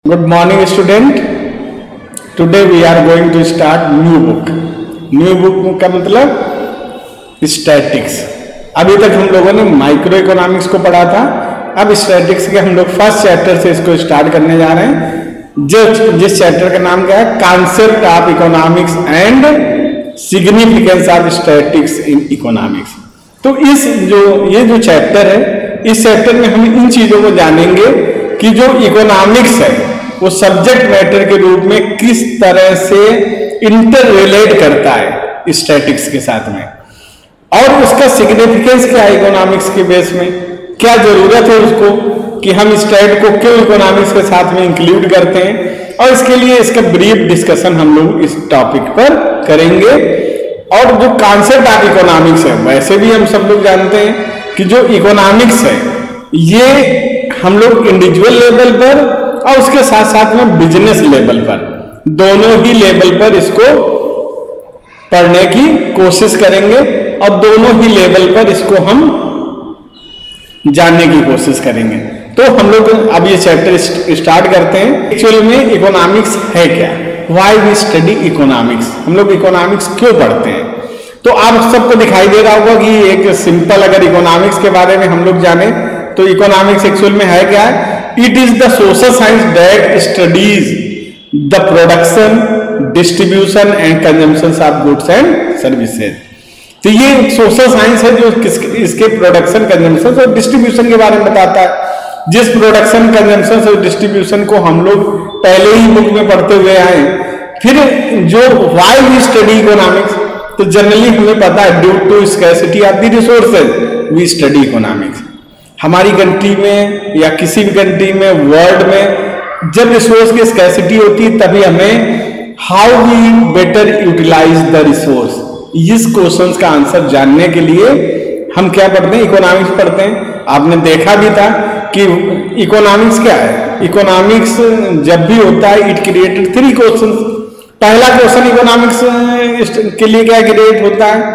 Good morning student. Today we are going to start new book. New book का मतलब statics. अभी तक हम लोगों ने माइक्रो इकोनॉमिक्स को पढ़ा था। अब स्टैटिक्स के हम लोग फर्स्ट चैप्टर से इसको स्टार्ट करने जा रहे हैं। जिस चैप्टर का नाम क्या है, concept of economics and significance of statics in economics. तो ये जो चैप्टर है, इस चैप्टर में हम इन चीजों को जानेंगे कि जो इकोनॉमिक्स है वो सब्जेक्ट मैटर के रूप में किस तरह से इंटर रिलेट करता है स्टैटिक्स के साथ में, और उसका सिग्निफिकेंस क्या है इकोनॉमिक्स के बेस में, क्या जरूरत है उसको कि हम स्टैट को क्यों इकोनॉमिक्स के साथ में इंक्लूड करते हैं, और इसके लिए इसका ब्रीफ डिस्कशन हम लोग इस टॉपिक पर करेंगे। और जो कॉन्सेप्ट ऑफ इकोनॉमिक्स है, वैसे भी हम सब लोग जानते हैं कि जो इकोनॉमिक्स है ये हम लोग इंडिविजुअल लेवल पर और उसके साथ साथ में बिजनेस लेवल पर, दोनों ही लेवल पर इसको पढ़ने की कोशिश करेंगे और दोनों ही लेवल पर इसको हम जानने की कोशिश करेंगे। तो हम लोग अब ये चैप्टर स्टार्ट करते हैं। एक्चुअल में इकोनॉमिक्स है क्या, व्हाई वी स्टडी इकोनॉमिक्स, हम लोग इकोनॉमिक्स क्यों पढ़ते हैं। तो आप सबको दिखाई दे रहा होगा कि एक सिंपल अगर इकोनॉमिक्स के बारे में हम लोग जाने तो इकोनॉमिक्स एक्चुअल में है क्या है, it is the social science that studies the production, distribution and consumption of goods and services. तो ये सोशल साइंस है जो इसके प्रोडक्शन, कंजम्पशन और डिस्ट्रीब्यूशन के बारे में बताता है। जिस प्रोडक्शन, कंजम्पशन और डिस्ट्रीब्यूशन को हम लोग पहले ही बुक में पढ़ते हुए आए। फिर जो व्हाई वी स्टडी इकोनॉमिक्स, तो जनरली हमें पता है due to scarcity of the resources we study economics. हमारी कंट्री में या किसी भी कंट्री में, वर्ल्ड में जब रिसोर्स की स्कैर्सिटी होती है तभी हमें how we better utilise the resource, इस क्वेश्चन का आंसर जानने के लिए हम क्या पढ़ते हैं, इकोनॉमिक्स पढ़ते हैं। आपने देखा भी था कि इकोनॉमिक्स क्या है, इकोनॉमिक्स जब भी होता है इट क्रिएटेड 3 क्वेश्चन। पहला क्वेश्चन इकोनॉमिक्स के लिए क्या क्रिएट होता है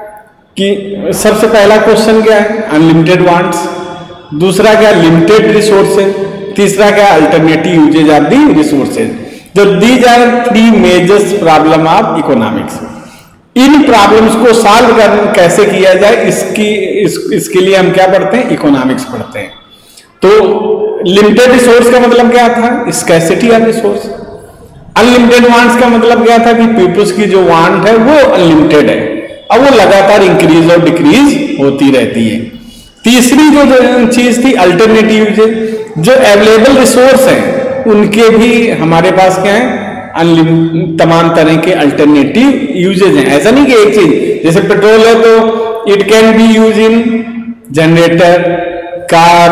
कि सबसे पहला क्वेश्चन क्या है, अनलिमिटेड वांट्स। दूसरा क्या, लिमिटेड रिसोर्सेज। तीसरा क्या, alternative uses of the resources. तो these are 3 major problem of economics. इन प्रॉब्लम्स को सॉल्व कैसे किया जाए इसके लिए हम क्या पढ़ते हैं, इकोनॉमिक्स पढ़ते हैं। तो लिमिटेड रिसोर्स का मतलब क्या था, scarcity of resource. Unlimited wants का मतलब क्या था कि पीपल्स की जो वांट है वो अनलिमिटेड है और वो लगातार इंक्रीज और डिक्रीज होती रहती है। तीसरी जो चीज थी, अल्टरनेटिव यूजेज, जो अवेलेबल रिसोर्स हैं उनके भी हमारे पास क्या है, तमाम तरह के अल्टरनेटिव यूजेज हैं। ऐसा नहीं कि एक चीज, जैसे पेट्रोल है तो it can be use in generator, car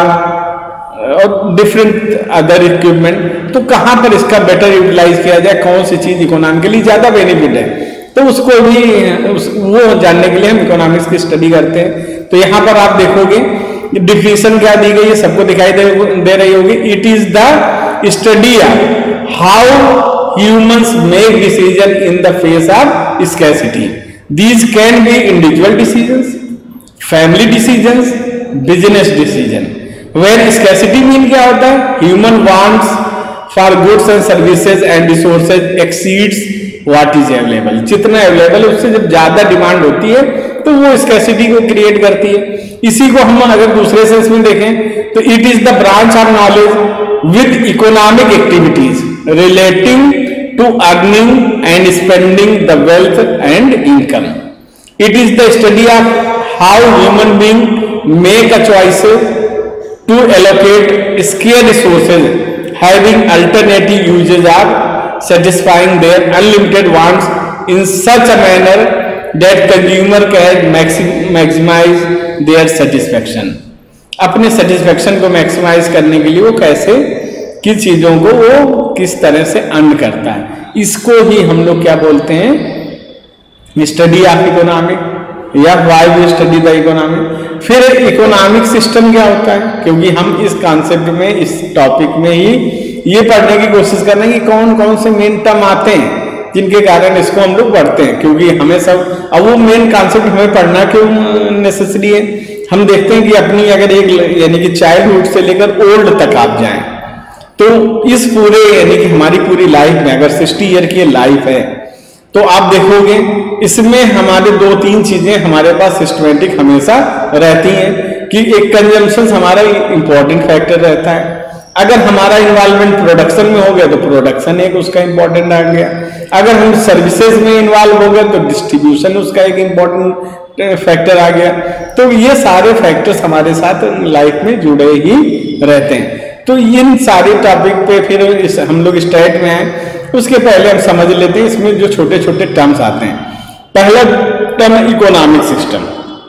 और डिफरेंट अदर इक्विपमेंट। तो कहां पर इसका बेटर यूटिलाइज किया जाए, कौन सी चीज इकोनॉमिकली ज्यादा बेनिफिट है, तो उसको भी वो जानने के लिए हम इकोनॉमिक्स की स्टडी करते हैं। तो यहां पर आप देखोगे डिफिनेशन क्या दी गई है, सबको दिखाई दे रही होगी। It is the study of how humans make decision in the face of scarcity. These can be individual decisions, family decisions, business decision. When scarcity mean क्या होता है, human wants for goods and services and resources exceeds what is available. जितना available है उससे जब ज्यादा demand होती है तो वो स्कैर्सिटी को क्रिएट करती है। इसी को हम अगर दूसरे सेंस में देखें तो it is the branch of knowledge with economic activities relating to earning and spending the wealth and income. It is the study of how human being make a choices to allocate scarce resources having alternative uses of satisfying their unlimited wants in such a manner that consumer can maximize their satisfaction। अपने satisfaction को maximise करने के लिए वो कैसे किस चीजों को वो किस तरह से अर्न करता है, इसको ही हम लोग क्या बोलते हैं, स्टडी ऑफ इकोनॉमिक या why we study the economic. फिर इकोनॉमिक सिस्टम क्या होता है, क्योंकि हम इस कॉन्सेप्ट में, इस टॉपिक में ही ये पढ़ने की कोशिश करना कि कौन कौन से मेन टर्म आते हैं जिनके कारण इसको हम लोग पढ़ते हैं, क्योंकि हमें सब अब वो मेन कॉन्सेप्ट हमें पढ़ना क्यों नेसेसरी है। हम देखते हैं कि अपनी अगर एक यानी कि चाइल्डहुड से लेकर ओल्ड तक आप जाएं तो इस पूरे यानी कि हमारी पूरी लाइफ में अगर 60 ईयर की लाइफ है तो आप देखोगे इसमें हमारे 2-3 चीजें हमारे पास सिस्टमेटिक हमेशा रहती हैं कि एक कंजम्पशन हमारा इंपॉर्टेंट फैक्टर रहता है। अगर हमारा इन्वॉल्वमेंट प्रोडक्शन में हो गया तो प्रोडक्शन एक उसका इंपॉर्टेंट आ गया। अगर हम सर्विसेज में इन्वॉल्व हो गए तो डिस्ट्रीब्यूशन उसका एक इंपॉर्टेंट फैक्टर आ गया। तो ये सारे फैक्टर्स हमारे साथ लाइफ में जुड़े ही रहते हैं। तो इन सारे टॉपिक पे फिर हम लोग स्टार्ट में हैं, उसके पहले हम समझ लेते हैं इसमें जो छोटे छोटे टर्म्स आते हैं। पहला टर्म इकोनॉमिक सिस्टम।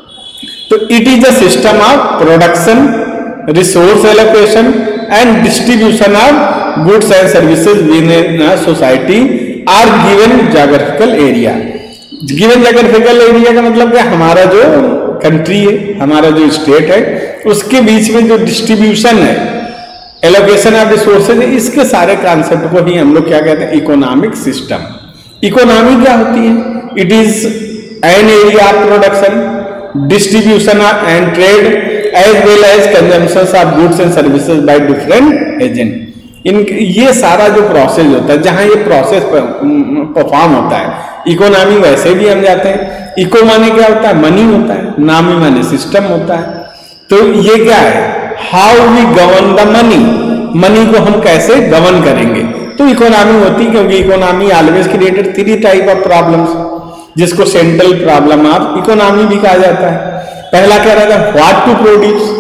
तो it is a system of production, resource allocation and distribution of goods and services within a society or given geographical area. Given geographical area का मतलब क्या, हमारा जो कंट्री है, हमारा जो स्टेट है, उसके बीच में जो डिस्ट्रीब्यूशन है, एलोकेशन ऑफ रिसोर्सेज, इसके सारे कॉन्सेप्ट को ही हम लोग क्या कहते हैं, इकोनॉमिक सिस्टम। इकोनॉमी क्या होती है? It is an area of production, distribution and trade as well as consumption of goods and services by different agent. इन ये सारा जो प्रोसेस होता है, जहां ये प्रोसेस परफॉर्म होता है, इकोनॉमी वैसे भी हम जाते हैं। इको माने क्या होता है? मनी होता है। नामी माने सिस्टम होता है। तो ये क्या है? How we govern the money, money को हम कैसे गवर्न करेंगे, तो इकोनॉमी होती है। क्योंकि economy always created 3 type of problems, जिसको सेंट्रल प्रॉब्लम ऑफ इकोनॉमी भी कहा जाता है। पहला क्या रहता है? What to produce,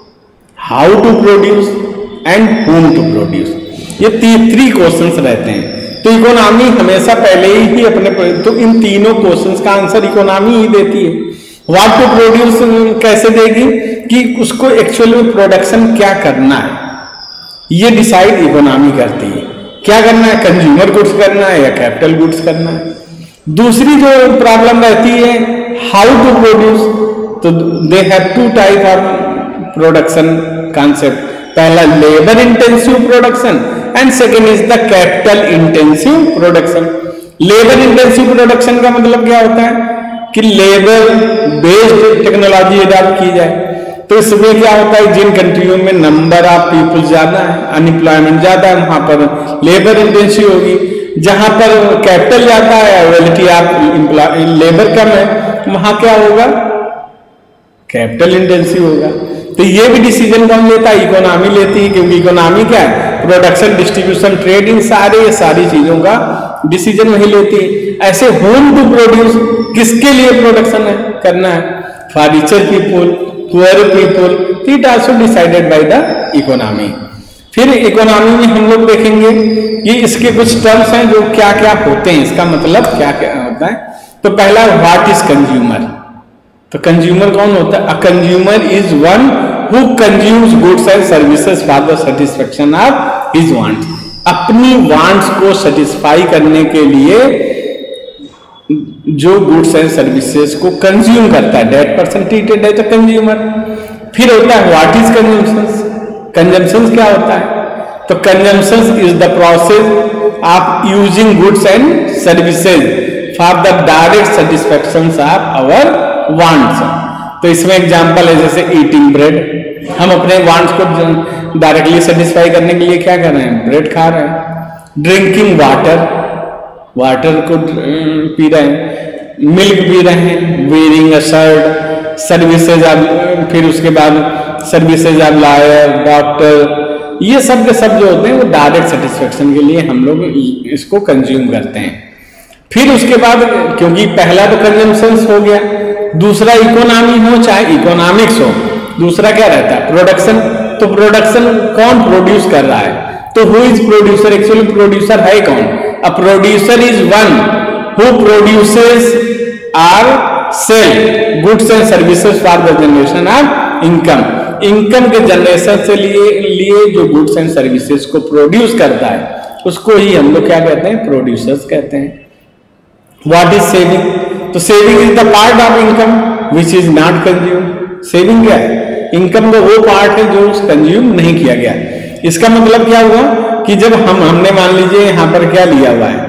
how to produce and whom to produce. ये 3 क्वेश्चंस रहते हैं। तो इकोनॉमी हमेशा पहले ही अपने, तो इन तीनों क्वेश्चंस का आंसर इकोनॉमी ही देती है। व्हाट टू प्रोड्यूस कैसे देगी कि उसको एक्चुअल में प्रोडक्शन क्या करना है, ये डिसाइड इकोनॉमी करती है। क्या करना है? कंज्यूमर गुड्स करना है या कैपिटल गुड्स करना है। दूसरी जो प्रॉब्लम रहती है, हाउ टू प्रोड्यूस, तो they have 2 type of production concept. पहला labour intensive production and second is the capital intensive production. Labour intensive production का मतलब क्या होता है कि लेबर बेस्ड टेक्नोलॉजी अडॉप्ट की जाए। तो इसमें क्या होता है, जिन कंट्रियों में नंबर ऑफ पीपल ज्यादा है, अनएम्प्लॉयमेंट ज्यादा है, वहां पर लेबर इंटेंसिव होगी। जहां पर कैपिटल ज्यादा है, अवेलेबिलिटी ऑफ लेबर कम है, वहां क्या होगा? कैपिटल इंटेंसिव होगा। तो ये भी डिसीजन कौन लेता है? इकोनॉमी लेती है। क्योंकि इकोनॉमी क्या है? प्रोडक्शन, डिस्ट्रीब्यूशन, ट्रेड, इन सारी चीजों का डिसीजन वही लेती है। ऐसे होम टू प्रोड्यूस, किसके लिए प्रोडक्शन है करना है? For richer people, poor people, it also decided by the economy. फिर इकोनॉमी में हम लोग देखेंगे ये इसके कुछ टर्म्स हैं जो क्या क्या होते हैं, इसका मतलब क्या क्या होता है। तो पहला, व्हाट इज कंज्यूमर। तो कंज्यूमर कौन होता है? A consumer is one who consumes goods and services for the satisfaction of his wants. अपनी वांट्स को सेटिस्फाई करने के लिए जो गुड्स एंड सर्विसेज को कंज्यूम करता है, that person treated as a consumer. फिर होता है व्हाट इज कंजम्पशन। कंजम्पशन क्या होता है? तो consumption is the process of using goods and services for the direct satisfaction of our wants. तो इसमें एग्जांपल है जैसे ईटिंग ब्रेड, हम अपने वांट्स को डायरेक्टली सेटिस्फाई करने के लिए क्या कर रहे हैं? ब्रेड खा रहे हैं। ड्रिंकिंग वाटर, वाटर को पी रहे हैं। मिल्क पी रहे हैं। वेयरिंग अ शर्ट, सर्विसेज, फिर उसके बाद सर्विसेज ऑफ लॉयर, डॉक्टर, ये सब के सब जो होते हैं वो डायरेक्ट सेटिस्फेक्शन के लिए हम लोग इसको कंज्यूम करते हैं। फिर उसके बाद, क्योंकि पहला तो कंजम्पशन हो गया, दूसरा इकोनॉमी हो चाहे इकोनॉमिक्स हो, दूसरा क्या रहता है? प्रोडक्शन। तो प्रोडक्शन कौन प्रोड्यूस कर रहा है? तो who is producer? Actually producer है कौन? A producer is one who produces or sell goods and services for the generation of income. Income के जनरेशन से लिए जो गुड्स एंड सर्विसेज को प्रोड्यूस करता है, उसको ही हम लोग क्या कहते हैं? प्रोड्यूसर्स कहते हैं। What is saving? तो saving is the part of income which is not consume. Saving क्या है? इनकम का वो पार्ट है जो कंज्यूम नहीं किया गया। इसका मतलब क्या हुआ कि जब हमने मान लीजिए यहां पर क्या लिया हुआ है,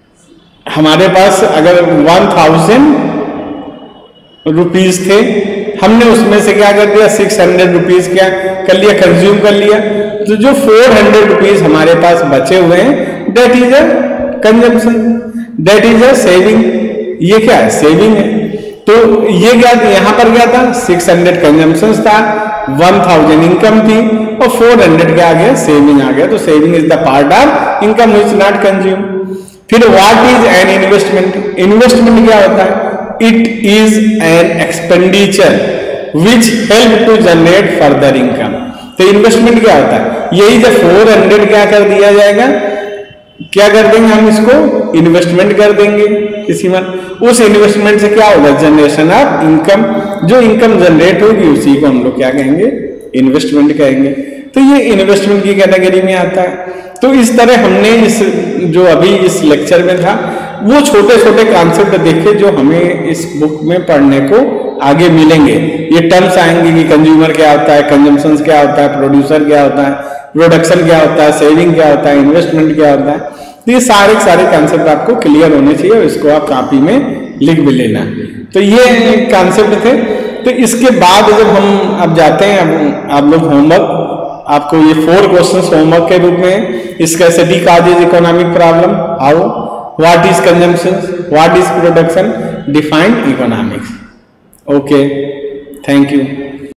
हमारे पास अगर 1000 रुपीज थे, हमने उसमें से क्या कर दिया, 600 रुपीज क्या कर लिया, कंज्यूम कर लिया। तो जो 400 रुपीज हमारे पास बचे हुए हैं, that is a consumption, that is a saving. ये क्या है, सेविंग है। तो ये क्या, यहाँ पर क्या था, 600 कंजम्पशन था, 1000 इनकम थी और 400 क्या आ गया, सेविंग आ गया। तो saving is the part of income which not consume. फिर what is an investment, investment क्या होता है, it is an expenditure which help to generate further income. तो इन्वेस्टमेंट क्या होता है, यही जब 400 क्या कर दिया जाएगा, क्या कर देंगे हम इसको, इन्वेस्टमेंट कर देंगे किसी में, उस इन्वेस्टमेंट से क्या होगा, जनरेशन ऑफ इनकम। जो इनकम जनरेट होगी उसी को हम लोग क्या कहेंगे, इन्वेस्टमेंट कहेंगे। तो ये इन्वेस्टमेंट की कैटेगरी में आता है। तो इस तरह हमने इस जो अभी इस लेक्चर में था वो छोटे छोटे कॉन्सेप्ट देखे जो हमें इस बुक में पढ़ने को आगे मिलेंगे। ये टर्म्स आएंगे कि कंज्यूमर क्या होता है, कंजम्पशन क्या होता है, प्रोड्यूसर क्या होता है, प्रोडक्शन क्या होता है, सेविंग क्या होता है, इन्वेस्टमेंट क्या होता है। तो ये सारे कॉन्सेप्ट आपको क्लियर होने चाहिए और इसको आप कॉपी में लिख भी लेना। तो ये कॉन्सेप्ट थे। तो इसके बाद जब हम अब जाते हैं, अब आप लोग होमवर्क, आपको ये 4 क्वेश्चंस होमवर्क के रूप में, इसका study causes economic problem, how, what is consumption, what is production, define economics. Okay, thank you.